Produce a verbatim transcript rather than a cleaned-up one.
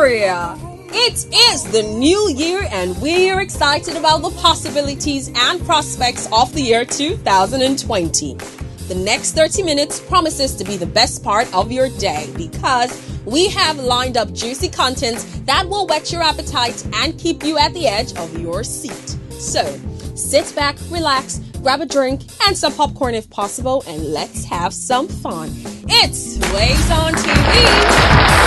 area. It is the new year and we're excited about the possibilities and prospects of the year two thousand twenty. The next thirty minutes promises to be the best part of your day because we have lined up juicy content that will whet your appetite and keep you at the edge of your seat. So, sit back, relax, grab a drink and some popcorn if possible, and let's have some fun. It's Waves on T V.